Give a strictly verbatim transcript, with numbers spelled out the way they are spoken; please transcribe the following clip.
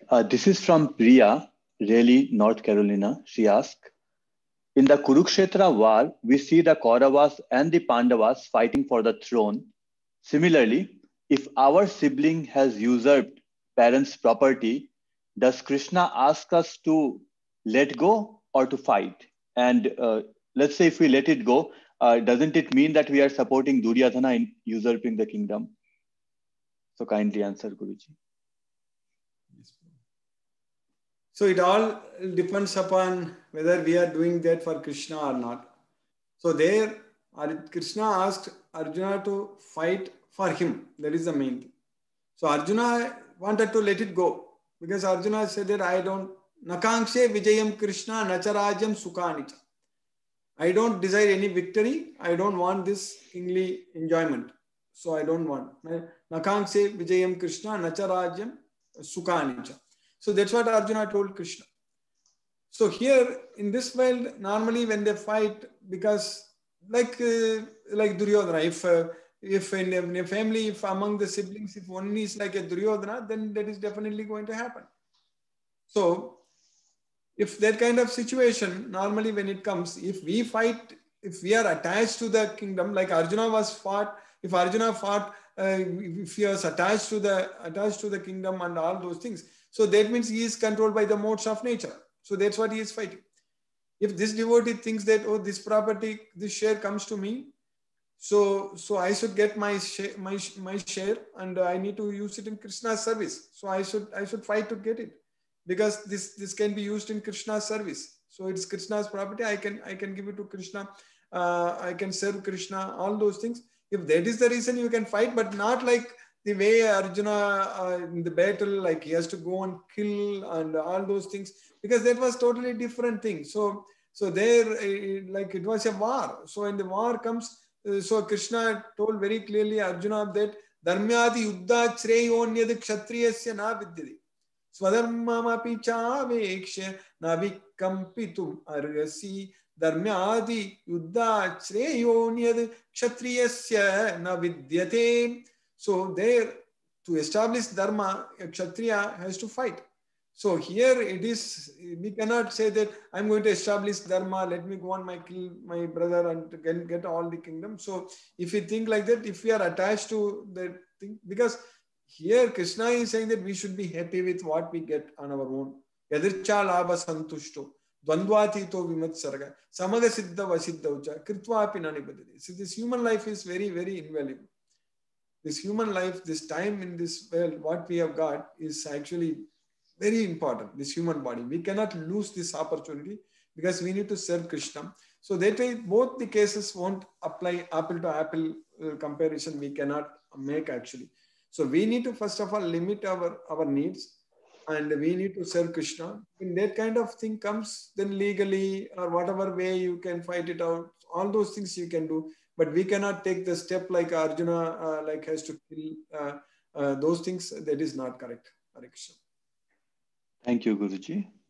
Uh, this is from Priya, Raleigh, North Carolina. She asked, in the Kurukshetra war, we see the Kauravas and the Pandavas fighting for the throne. Similarly, if our sibling has usurped parents' property, does Krishna ask us to let go or to fight? And uh, let's say if we let it go, uh, doesn't it mean that we are supporting Duryodhana in usurping the kingdom? So kindly answer, Guruji. So it all depends upon whether we are doing that for Krishna or not. So there, Krishna asked Arjuna to fight for him. That is the main thing. So Arjuna wanted to let it go because Arjuna said that I don't, Nakankshe Vijayam Krishna Nacharajam Sukhanicha. I don't desire any victory. I don't want this kingly enjoyment. So I don't want. Nakankshe Vijayam Krishna Nacharajam Sukhanicha. So that's what Arjuna told Krishna. So here in this world, normally when they fight, because like uh, like Duryodhana, if uh, if in a, in a family, if among the siblings, if one is like a Duryodhana, then that is definitely going to happen. So if that kind of situation, normally when it comes, if we fight, if we are attached to the kingdom, like Arjuna was fought, if Arjuna fought, uh, if he was attached to the attached to the kingdom and all those things, so that means he is controlled by the modes of nature. So that's what he is fighting. If this devotee thinks that, oh, this property, this share comes to me, so so I should get my share, my my share, and I need to use it in Krishna's service. So I should I should fight to get it, because this this can be used in Krishna's service. So it's Krishna's property. I can I can give it to Krishna. Uh, I can serve Krishna. All those things. If that is the reason, you can fight, but not like the way Arjuna uh, in the battle, like he has to go and kill and all those things, because that was totally different thing. So so there, uh, like it was a war. So when the war comes, uh, so Krishna told very clearly Arjuna that dharmyadi yuddha shreyonyad kshatriyasya na vidyati swadharmamapi chavekshya navikampitum argasi dharmyadi yuddha shreyonyad kshatriyasya na vidyate. So there, to establish dharma, a kshatriya has to fight. So here it is, we cannot say that I'm going to establish dharma, let me go on my kill my brother and get, get all the kingdom. So if we think like that, if we are attached to the thing, because here Krishna is saying that we should be happy with what we get on our own. Yadircha labha santushto, dvandvatito vimatsarga, samaga siddha vasiddha kritva api nanibadati. So this human life is very, very invaluable. This human life, this time in this world, what we have got is actually very important, this human body. We cannot lose this opportunity because we need to serve Krishna. So that way, both the cases won't apply apple to apple uh, comparison. We cannot make actually. So we need to first of all limit our, our needs, and we need to serve Krishna. When that kind of thing comes, then legally or whatever way you can fight it out, all those things you can do. But we cannot take the step like Arjuna, uh, like has to kill uh, uh, those things. That is not correct. Hare Krishna. Thank you, Guruji.